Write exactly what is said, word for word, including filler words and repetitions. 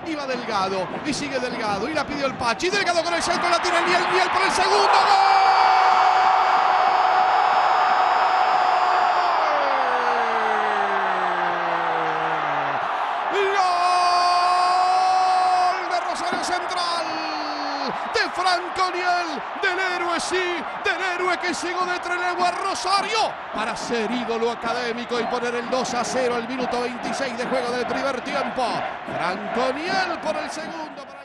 y va Delgado, y sigue Delgado, y la pidió el Pachi, Delgado con el centro, la tira el Niel, Niel por el segundo, ¡gol! Central de Franco Niel, del héroe sí, del héroe que llegó de Trelew a Rosario para ser ídolo académico y poner el dos a cero al minuto veintiséis de juego del primer tiempo. Franco Niel por el segundo.